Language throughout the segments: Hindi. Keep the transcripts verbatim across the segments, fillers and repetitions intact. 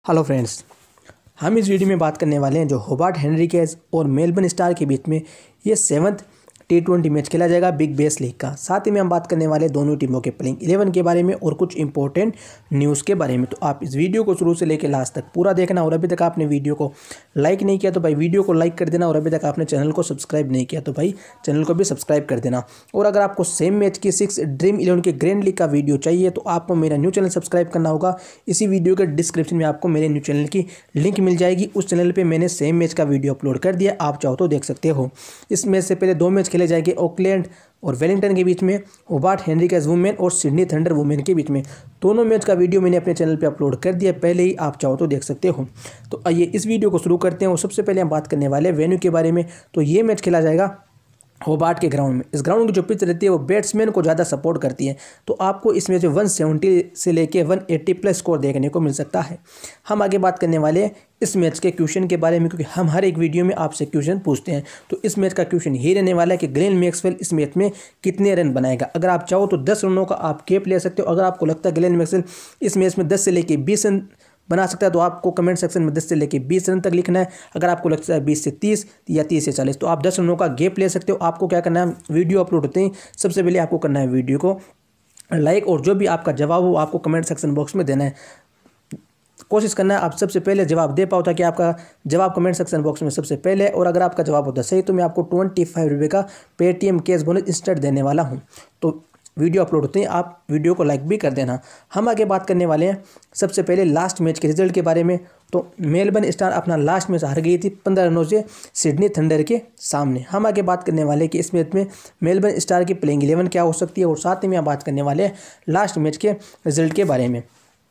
हेलो फ्रेंड्स, हम इस वीडियो में बात करने वाले हैं जो होबार्ट हेनरिकेज और मेलबर्न स्टार के बीच में ये सेवन्थ टी ट्वेंटी मैच खेला जाएगा बिग बैश लीग का। साथ ही में हम बात करने वाले दोनों टीमों के प्लेइंग इलेवन के बारे में और कुछ इंपॉर्टेंट न्यूज़ के बारे में। तो आप इस वीडियो को शुरू से लेकर लास्ट तक पूरा देखना। और अभी तक आपने वीडियो को लाइक नहीं किया तो भाई वीडियो को लाइक कर देना। और अभी तक आपने चैनल को सब्सक्राइब नहीं किया तो भाई चैनल को भी सब्सक्राइब कर देना। और अगर आपको सेम मैच की सिक्स ड्रीम इलेवन के ग्रैंड लीग का वीडियो चाहिए तो आपको मेरा न्यू चैनल सब्सक्राइब करना होगा। इसी वीडियो के डिस्क्रिप्शन में आपको मेरे न्यू चैनल की लिंक मिल जाएगी। उस चैनल पर मैंने सेम मैच का वीडियो अपलोड कर दिया, आप चाहो तो देख सकते हो। इस मैच से पहले दो मैच खेले जाएंगे ऑकलैंड और वेलिंगटन के बीच में, होबार्ट हेनरिकेज वुमेन और सिडनी थंडर वुमेन के बीच में। दोनों मैच का वीडियो मैंने अपने चैनल पे अपलोड कर दिया पहले ही, आप चाहो तो देख सकते हो। तो आइए इस वीडियो को शुरू करते हैं। और सबसे पहले हम बात करने वाले हैं वेन्यू के बारे में। तो ये मैच खेला जाएगा होबार्ट के ग्राउंड में। इस ग्राउंड की जो पिच रहती है वो बैट्समैन को ज़्यादा सपोर्ट करती है। तो आपको इसमें जो वन सेवेंटी से लेके वन एट्टी प्लस स्कोर देखने को मिल सकता है। हम आगे बात करने वाले हैं इस मैच के क्वेश्चन के बारे में, क्योंकि हम हर एक वीडियो में आपसे क्वेश्चन पूछते हैं। तो इस मैच का क्वेश्चन ही रहने वाला है कि ग्लेन मैक्सवेल इस मैच में कितने रन बनाएगा। अगर आप चाहो तो दस रनों का आप केप ले सकते हो। अगर आपको लगता है ग्लेन मैक्सवेल इस मैच में दस से लेके बीस रन बना सकता है तो आपको कमेंट सेक्शन में दस से लेके बीस रन तक लिखना है। अगर आपको लगता है बीस से तीस या तीस से चालीस तो आप दस रनों का गैप ले सकते हो। आपको क्या करना है, वीडियो अपलोड होते ही सबसे पहले आपको करना है वीडियो को लाइक, और जो भी आपका जवाब हो आपको कमेंट सेक्शन बॉक्स में देना है। कोशिश करना है आप सबसे पहले जवाब दे पाओ ताकि आपका जवाब कमेंट सेक्शन बॉक्स में सबसे पहले। और अगर आपका जवाब होता सही तो मैं आपको ट्वेंटी फाइव रुपये का पेटीएम कैश बोनस इंस्टेंट देने वाला हूँ। तो वीडियो अपलोड होते हैं आप वीडियो को लाइक भी कर देना। हम आगे बात करने वाले हैं सबसे पहले लास्ट मैच के रिजल्ट के बारे में। तो मेलबर्न स्टार अपना लास्ट मैच हार गई थी पंद्रह रनों से सिडनी थंडर के सामने। हम आगे बात करने वाले हैं कि इस मैच में मेलबर्न स्टार की प्लेइंग इलेवन क्या हो सकती है। और साथ ही में बात करने वाले हैं लास्ट मैच के रिजल्ट के बारे में।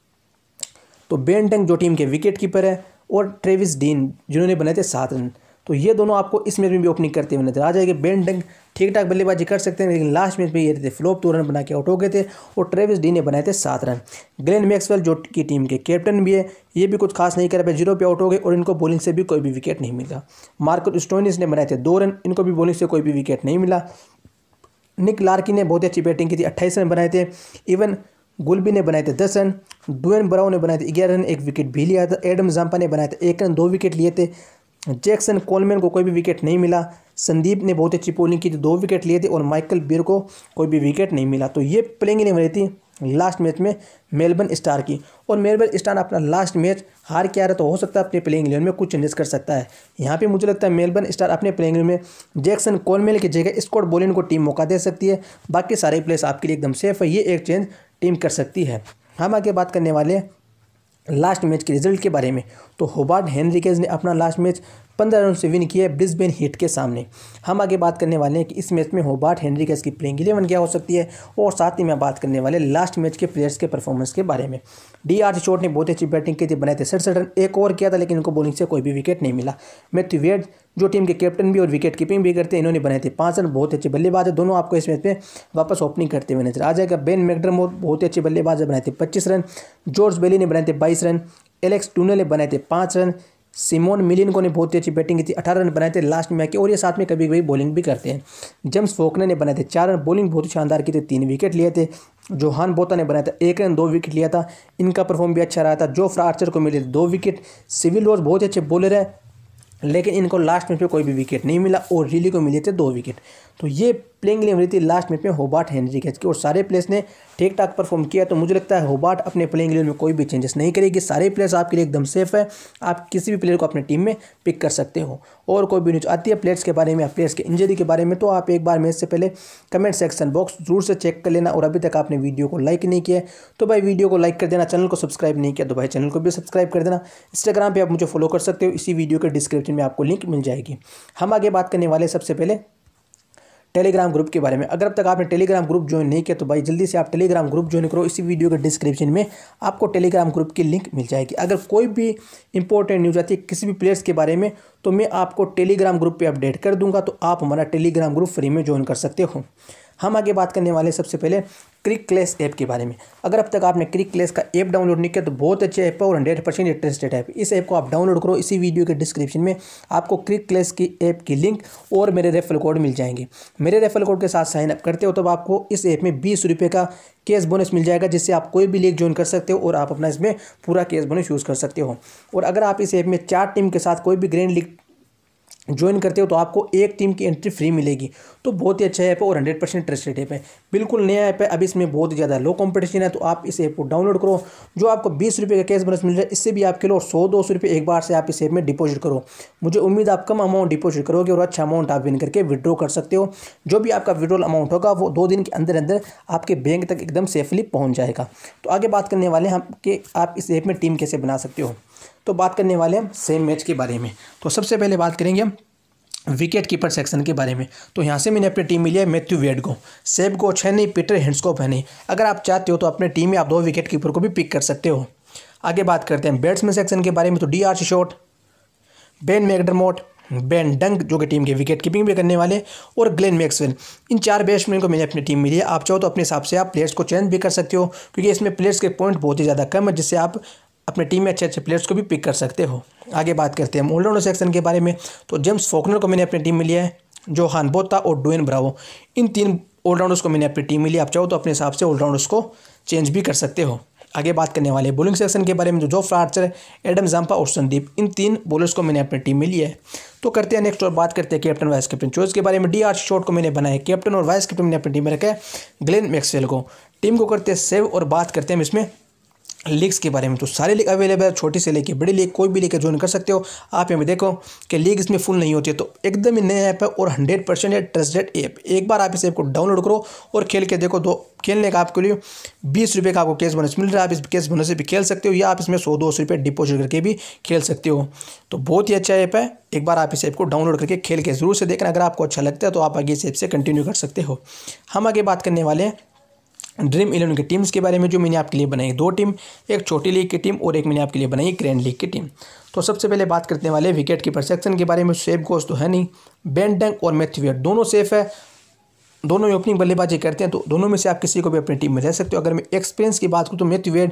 तो बेन डंग जो टीम के विकेट कीपर है और ट्रेविस डीन जिन्होंने बनाए थे सात रन, तो ये दोनों आपको इस मैच में भी ओपनिंग करते हुए नजर आ जाएंगे। बेन डंग ठीक ठाक बल्लेबाजी कर सकते हैं लेकिन लास्ट मैच में ये थे फ्लॉप, दो रन बना के आउट हो गए थे। और ट्रेविस डी ने बनाए थे सात रन। ग्लेन मैक्सवेल जो की टीम के कैप्टन भी है, ये भी कुछ खास नहीं कर पाए, जीरो पे आउट हो गए और इनको बॉलिंग से भी कोई भी विकेट नहीं मिला। मार्कस स्टोइनिस ने बनाए थे दो रन, इनको भी बॉलिंग से कोई भी विकेट नहीं मिला। निक लार्की ने बहुत अच्छी बैटिंग की थी, अट्ठाईस रन बनाए थे। इवन गुलबी ने बनाए थे दस रन। ड्वेन ब्राउन ने बनाए थे ग्यारह रन, एक विकेट भी लिया था। एडम जाम्पा ने बनाए थे एक रन, दो विकेट लिए थे। जैक्सन कोलमैन को कोई भी विकेट नहीं मिला। संदीप ने बहुत अच्छी बॉलिंग की थी, दो विकेट लिए थे। और माइकल बीर को कोई भी विकेट नहीं मिला। तो ये प्लेइंग इलेवन रही थी लास्ट मैच में मेलबर्न स्टार की। और मेलबर्न स्टार अपना लास्ट मैच हार के आ रहा तो हो सकता है अपने प्लेइंग इलेवन में कुछ चेंजेस कर सकता है। यहाँ पे मुझे लगता है मेलबर्न स्टार अपने प्लेइंग इलेवन में जैक्सन कोलमैन की जगह स्कॉट बोलिन को टीम मौका दे सकती है। बाकी सारे प्लेयर्स आपके लिए एकदम सेफ है, ये एक चेंज टीम कर सकती है। हम आगे बात करने वाले हैं लास्ट मैच के रिजल्ट के बारे में। तो होबार्ट हेनरिकेज ने अपना लास्ट मैच पंद्रह रन से विन किया है ब्रिस्बेन हीट के सामने। हम आगे बात करने वाले हैं कि इस मैच में होबार्ट हेनरिकेज की प्लेइंग इलेवन क्या हो सकती है। और साथ ही में बात करने वाले लास्ट मैच के प्लेयर्स के परफॉर्मेंस के बारे में। डी आर शॉट ने बहुत अच्छी बैटिंग की थी, बनाए थे सड़सठ रन, एक ओवर किया था लेकिन इनको बॉलिंग से कोई भी विकेट नहीं मिला। मैथ्यू वेड जो टीम के कैप्टन भी और विकेट कीपिंग भी करते हैं, इन्होंने बनाए थे पाँच रन, बहुत अच्छे बल्लेबाज है। दोनों आपको इस मैच में वापस ओपनिंग करते हुए नजर आ जाएगा। बेन मैकडरमोट बहुत अच्छे बल्लेबाज बनाए थे पच्चीस रन। जॉर्ज बेली ने बनाए थे बाईस रन। एलेक्स टूनेल ने बनाए थे पाँच रन। सिमोन मिलिन ने बहुत अच्छी बैटिंग की थी, अठारह रन बनाए थे लास्ट में आके। और ये साथ में कभी कभी बॉलिंग भी करते हैं। जेम्स फोकनर ने बनाए थे चार रन, बॉलिंग बहुत ही शानदार की थी, तीन विकेट लिए थे। जोहान बोता ने बनाया था एक रन, दो विकेट लिया था, इनका परफॉर्म भी अच्छा रहा था। जोफ्रा आर्चर को मिले थे दो विकेट। सिविल रोज बहुत अच्छे बॉलर है लेकिन इनको लास्ट मैच में कोई भी विकेट नहीं मिला। और रिली को मिले थे दो विकेट। तो ये प्लेइंग इलेवन रही थी लास्ट मैच में होबार्ट हेनरिकेज की। और सारे प्लेयर्स ने ठीक ठाक परफॉर्म किया। तो मुझे लगता है होबार्ट अपने प्लेइंग इलेवन में कोई भी चेंजेस नहीं करेगी। सारे प्लेयर्स आपके लिए एकदम सेफ है, आप किसी भी प्लेयर को अपने टीम में पिक कर सकते हो। और कोई भी न्यूज़ आती है प्लेयर्स के बारे में या प्लेयर्स के इंजरी के बारे में तो आप एक बार मैच से पहले कमेंट सेक्शन बॉक्स जरूर से चेक कर लेना। और अभी तक आपने वीडियो को लाइक नहीं किया तो भाई वीडियो को लाइक कर देना। चैनल को सब्सक्राइब नहीं किया तो भाई चैनल को भी सब्सक्राइब कर देना। इंस्टाग्राम पर आप मुझे फॉलो कर सकते हो, इसी वीडियो के डिस्क्रिप्शन में आपको लिंक मिल जाएगी। हम आगे बात करने वाले सबसे पहले टेलीग्राम ग्रुप के बारे में। अगर अब तक आपने टेलीग्राम ग्रुप ज्वाइन नहीं किया तो भाई जल्दी से आप टेलीग्राम ग्रुप ज्वाइन करो। इसी वीडियो के डिस्क्रिप्शन में आपको टेलीग्राम ग्रुप की लिंक मिल जाएगी। अगर कोई भी इंपॉर्टेंट न्यूज़ आती है किसी भी प्लेयर्स के बारे में तो मैं आपको टेलीग्राम ग्रुप पे अपडेट कर दूंगा। तो आप हमारा टेलीग्राम ग्रुप फ्री में ज्वाइन कर सकते हो। हम आगे बात करने वाले सबसे पहले क्रिक क्लैश ऐप के बारे में। अगर अब तक आपने क्रिक क्लैश का ऐप डाउनलोड नहीं किया तो बहुत अच्छे ऐप है और हंड्रेड परसेंट इंटरेस्टेड ऐप। इस ऐप को आप डाउनलोड करो। इसी वीडियो के डिस्क्रिप्शन में आपको क्रिक क्लैश की ऐप की लिंक और मेरे रेफरल कोड मिल जाएंगे। मेरे रेफरल कोड के साथ साइन अप करते हो तो आपको इस ऐप में बीस रुपये का कैश बोनस मिल जाएगा, जिससे आप कोई भी लीग ज्वाइन कर सकते हो और आप अपना इसमें पूरा कैश बोनस यूज़ कर सकते हो। और अगर आप इस ऐप में चार टीम के साथ कोई भी ग्रैंड लीग ज्वाइन करते हो तो आपको एक टीम की एंट्री फ्री मिलेगी। तो बहुत ही अच्छा ऐप है और हंड्रेड परसेंट ट्रस्टेड ऐप है। बिल्कुल नया ऐप है, अभी इसमें बहुत ही ज़्यादा लो कंपटीशन है। तो आप इस ऐप को डाउनलोड करो। जो आपको बीस रुपये का कैश बोनस मिल रहा है, इससे भी आप खेलो और सौ दो सौ रुपये एक बार से आप इस ऐप में डिपॉजिट करो। मुझे उम्मीद आप कम अमाउंट डिपॉजिट करोगे और अच्छा अमाउंट आप विन करके विड्रॉ कर सकते हो। जो भी आपका विड्रॉल अमाउंट होगा वो दो दिन के अंदर अंदर आपके बैंक तक एकदम सेफली पहुँच जाएगा। तो आगे बात करने वाले हैं हम कि आप इस ऐप में टीम कैसे बना सकते हो। तो बात करने वाले हैं सेम मैच के बारे में। तो सबसे पहले बात करेंगे हम विकेट कीपर सेक्शन के बारे में। तो यहाँ से मैंने अपनी टीम में लिया है मैथ्यू वेड को, सेब गोच है नहीं, पीटर हेंड्सकॉप है नहीं। अगर आप चाहते हो तो अपने टीम में आप दो विकेट कीपर को भी पिक कर सकते हो। आगे बात करते हैं बैट्समैन सेक्शन के बारे में। तो D'Arcy Short, Ben McDermott, Ben Dunk जो कि टीम के विकेट कीपिंग भी करने वाले, और ग्लेन मैक्सवेल। इन चार बैट्समैन को मैंने अपनी टीम में लिया। आप चाहो तो अपने हिसाब से आप प्लेयर्स को चेंज भी कर सकते हो, क्योंकि इसमें प्लेयर्स के पॉइंट बहुत ही ज़्यादा कम है, जिससे आप अपने टीम में अच्छे अच्छे प्लेयर्स को भी पिक कर सकते हो। आगे बात करते हैं ऑलराउंडर सेक्शन के बारे में। तो जेम्स फॉकनर को मैंने अपनी टीम में लिया है, जोहान बोथा और ड्वेन ब्रावो। इन तीन ऑलराउंडर्स को मैंने अपनी टीम में लिया। आप चाहो तो अपने हिसाब से ऑलराउंडर्स को चेंज भी कर सकते हो। आगे बात करने वाले बॉलिंग सेक्शन के बारे में। तो जोफ्रा आर्चर, एडम जाम्पा और संदीप, इन तीन बॉलर्स को मैंने अपनी टीम में लिया है। तो करते हैं नेक्स्ट और बात करते हैं कैप्टन वाइस कैप्टन चॉइस के बारे में। डी आर्ची शॉट को मैंने बनाया कैप्टन और वाइस कैप्टन मैंने अपनी टीम में रखा है ग्लेन मैक्सवेल को। टीम को करते हैं सेव और बात करते हैं इसमें लीग्स के बारे में। तो सारी लीग अवेलेबल है, छोटी से लेके बड़ी लीग कोई भी लीग ज्वाइन कर सकते हो। आप यहाँ पे देखो कि लीग इसमें फुल नहीं होती है। तो एकदम ही नया ऐप है और हंड्रेड परसेंट ट्रस्टेड ऐप। एक बार आप इस ऐप को डाउनलोड करो और खेल के देखो। दो खेलने का आपके लिए बीस रुपये का आपको कैश बोनस मिल रहा है। आप इस कैश बोनस से भी खेल सकते हो, या आप इसमें सौ दो सौ रुपये डिपॉजिट करके भी खेल सकते हो। तो बहुत ही अच्छा ऐप है। एक बार आप इस ऐप को डाउनलोड करके खेल के जरूर से देखना। अगर आपको अच्छा लगता है तो आप आगे इस ऐप से कंटिन्यू कर सकते हो। हम आगे बात करने वाले हैं ड्रीम इलेवन की टीम्स के बारे में, जो मैंने आपके लिए बनाई दो टीम, एक छोटी लीग की टीम और एक मैंने आपके लिए बनाई ग्रैंड लीग की टीम। तो सबसे पहले बात करने वाले विकेट कीपर सेक्शन के बारे में। सेब गोच तो है नहीं, बेन डंक और मैथ्यू वेड दोनों सेफ है, दोनों ही ओपनिंग बल्लेबाजी करते हैं। तो दोनों में से आप किसी को भी अपनी टीम में ले सकते हो। अगर मैं एक्सपीरियंस की बात करूँ तो मैथ्यू वेड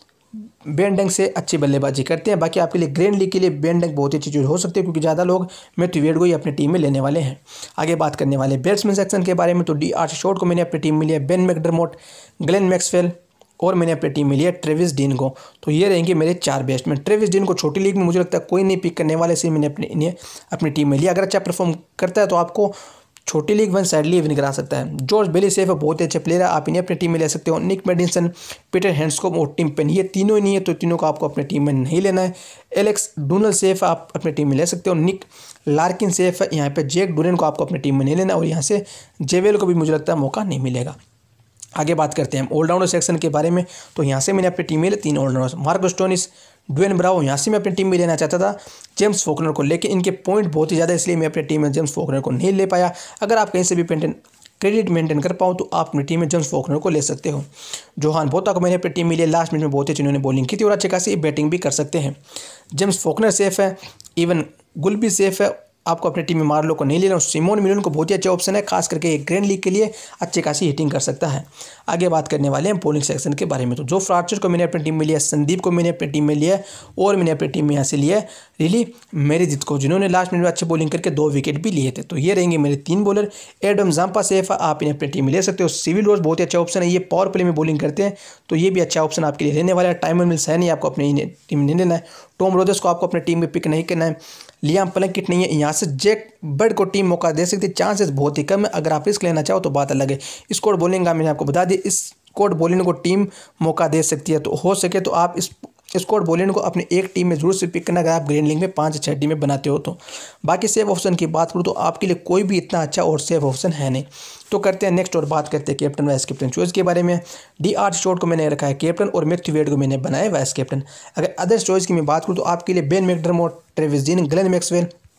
बेन डंक से अच्छी बल्लेबाजी करते हैं। बाकी आपके लिए ग्रैंड लीग के लिए बेन डंक बहुत ही अच्छी चीज़ हो सकती है, क्योंकि ज़्यादा लोग मैथ्यू वेड को ही अपनी टीम में लेने वाले हैं। आगे बात करने वाले बैट्समैन सेक्शन के बारे में। तो डी आर्ची शॉट को मैंने अपनी टीम में लिया, बेन मैकडरमोट, ग्लेन मैक्सवेल और मैंने अपनी टीम में लिया ट्रेविस डीन को। तो ये रहेंगे मेरे चार बैट्समैन। ट्रेविस डीन को छोटी लीग में मुझे लगता है कोई नहीं पिक करने वाले, इसलिए मैंने अपने इन्हें अपनी टीम में लिया। अगर अच्छा परफॉर्म करता है तो आपको छोटी लीग वन साइडली विन करा सकता है। जॉर्ज बेली सेफ है, बहुत ही अच्छे प्लेयर है, आप इन्हें अपनी टीम में ले सकते हो। निक मेडिसन, पीटर हेंड्सकॉप और टिम पेन, ये तीनों ही नहीं है, तो तीनों को आपको अपनी टीम में नहीं लेना है। एलेक्स डोनल सेफ आप अपनी टीम में ले सकते हो। निक लार्किन सेफ है, यहाँ पे जैक डुरेन को आपको अपनी टीम में नहीं लेना, और यहाँ से जेवेल को भी मुझे लगता है मौका नहीं मिलेगा। आगे बात करते हैं ऑलराउंडर सेक्शन के बारे में। तो यहाँ से मैंने अपनी टीम में ले तीन all rounders, Marco Stoinis, Dwayne Bravo, यहाँ से मैं अपनी टीम में लेना चाहता था जेम्स फॉकनर को, लेकिन इनके पॉइंट बहुत ही ज़्यादा, इसलिए मैं अपनी टीम में जेम्स फॉकनर को नहीं ले पाया। अगर आप कहीं से भी पेंटेन क्रेडिट मेंटेन कर पाऊँ तो आप अपनी टीम में जेम्स फॉकनर को ले सकते हो। जोहान बोथा को मैंने अपनी टीम में लिया, लास्ट मिनट में बहुत ही अच्छी उन्होंने बॉलिंग की थी और अच्छी खासी बैटिंग भी कर सकते हैं। जेम्स फॉकनर सेफ है, इवन गुल भी सेफ है, आपको अपनी टीम में मार्लो को नहीं लेना। सिमोन मिलन को बहुत ही अच्छा ऑप्शन है, खास करके एक ग्रैंड लीग के लिए अच्छी खासी हिटिंग कर सकता है। आगे बात करने वाले हैं बॉलिंग सेक्शन के बारे में। तो जोफ्रा आर्चर को मैंने अपनी टीम में लिया, संदीप को मैंने अपनी टीम में लिया, और मैंने अपनी टीम में यहाँ से लिया रिली मेरिडिथ को, जिन्होंने लास्ट मिनट में अच्छे बॉलिंग करके दो विकेट भी लिए थे। तो ये रहेंगे मेरे तीन बॉलर। एडम जाम्पा सेफ है, आप इन्हें अपनी टीम में ले सकते हो। सिविल रोज बहुत ही अच्छा ऑप्शन है, ये पावर प्ले में बॉलिंग करते हैं, तो ये भी अच्छा ऑप्शन आपके लिए रहने वाला है। टाइमर मिल्स है नहीं, आपको अपनी टीम में नहीं लेना है। टॉम रोजर्स को आपको अपनी टीम में पिक नहीं करना है। लियाम प्लंकेट नहीं है, यहाँ से जैक बर्ड को टीम मौका दे सकती है, चांसेस बहुत ही कम है। अगर आप रिस्क लेना चाहो तो बात अलग है। स्कोर बॉलिंग का मैंने आपको बता दिया, इस स्कोर बॉलिंग को टीम मौका दे सकती है, तो हो सके तो आप इस स्कोर बॉलिंग को अपने एक टीम में जरूर से पिक करना, अगर आप ग्रीन लीग में पाँच छः टीमें बनाते हो तो। बाकी सेफ ऑप्शन की बात करूँ तो आपके लिए कोई भी इतना अच्छा और सेफ ऑप्शन है नहीं। तो करते हैं नेक्स्ट और बात करते हैं कैप्टन वाइस कैप्टन चॉइस के बारे में। डी आर्ची शॉट को मैंने रखा है कैप्टन और मैथ्यू वेड को मैंने बनाया वाइस कैप्टन। अगर अदर चॉइस की मैं बात करूँ तो आपके लिए Ben McDermott, Travis Dean, Glenn Maxwell,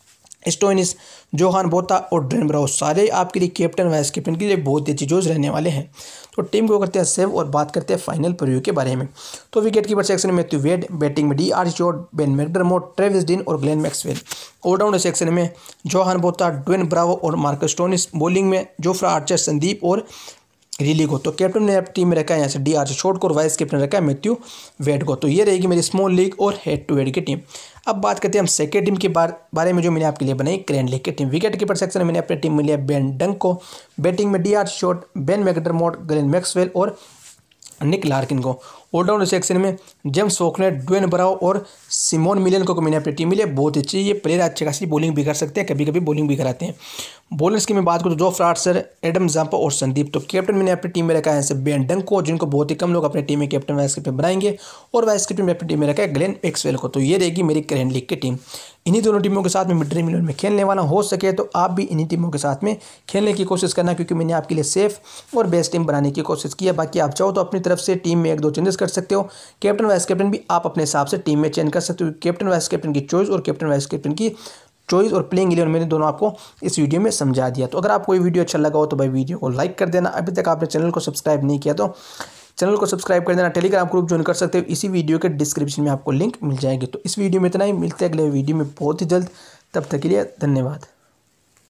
Stoinis, Johan Botha और ड्वेन ब्रावो सारे आपके लिए कैप्टन वाइस कैप्टन के लिए बहुत ही अच्छी चॉइस रहने वाले हैं। तो टीम को करते हैं सेव और बात करते हैं फाइनल प्रीव्यू के बारे में। तो विकेट कीपर सेक्शन में मैथ्यू वेड, बैटिंग में D'Arcy Short, Ben McDermott, Travis Dean और ग्लेन मैक्सवेल। ऑलराउंडर सेक्शन में जोहान बोथा, ड्वेन ब्रावो और मार्कस स्टोइनिस। बॉलिंग में जोफ्रा आर्चर, संदीप और रिली को। तो कैप्टन ने टीम में रखा है यहाँ से डी आर शॉट को और वाइस कैप्टन रखा है मैथ्यू वेड को। तो ये रहेगी मेरी स्मॉल लीग और हेड टू हेड की टीम। अब बात करते हैं हम सेकेंड टीम के बारे में जो मैंने आपके लिए बनाई ग्रैंड लीग की टीम। विकेट कीपर सेक्शन में मैंने अपनी टीम में लिया बेन डंक को, बैटिंग में D'Arcy Short, Ben McDermott, Glenn Maxwell और निक लार्किन को। ऑलराउंडर सेक्शन में जेम्स फॉकनर, ड्वेन ब्रावो और सिमोन मिलन को मैंने अपनी टीम में लिया। बहुत अच्छी ये प्लेयर अच्छी खासी बॉलिंग भी कर सकते हैं, कभी कभी बॉलिंग भी कराते हैं। बॉलर्स की मैं बात करूँ तो जोफ्रा आर्चर, एडम जाम्पा और संदीप। तो कैप्टन मैंने अपनी टीम में रखा है ऐसे बेन डंक को, जिनको बहुत ही कम लोग अपनी टीम में कैप्टन वाइस कैप्टन बनाएंगे, और वाइस कैप्टन में अपनी टीम में रखा है ग्लेन मैक्सवेल को। तो ये रहेगी मेरी ग्रैंड लीग की टीम। इन्हीं दोनों टीमों के साथ में मिड ड्रीम इलेवन में खेलने वाला। हो सके तो आप भी इन्हीं टीमों के साथ में खेलने की कोशिश करना, क्योंकि मैंने आपके लिए सेफ और बेस्ट टीम बनाने की कोशिश की है। बाकी आप चाहो तो अपनी तरफ से टीम में एक दो चेंजेस कर सकते हो। कैप्टन वाइस कैप्टन भी आप अपने हिसाब से टीम में चेंज कर सकते हो। कैप्टन वाइस कैप्टन की चॉइस और कैप्टन वाइस कैप्टन की चॉइस और प्लेइंग इलेवन मैंने दोनों आपको इस वीडियो में समझा दिया। तो अगर आपको ये वीडियो अच्छा लगा हो तो भाई वीडियो को लाइक कर देना। अभी तक आपने चैनल को सब्सक्राइब नहीं किया तो चैनल को सब्सक्राइब कर देना। टेलीग्राम ग्रुप ज्वाइन कर सकते हो, इसी वीडियो के डिस्क्रिप्शन में आपको लिंक मिल जाएगी। तो इस वीडियो में इतना ही, मिलते हैं अगले वीडियो में बहुत ही जल्द। तब तक के लिए धन्यवाद।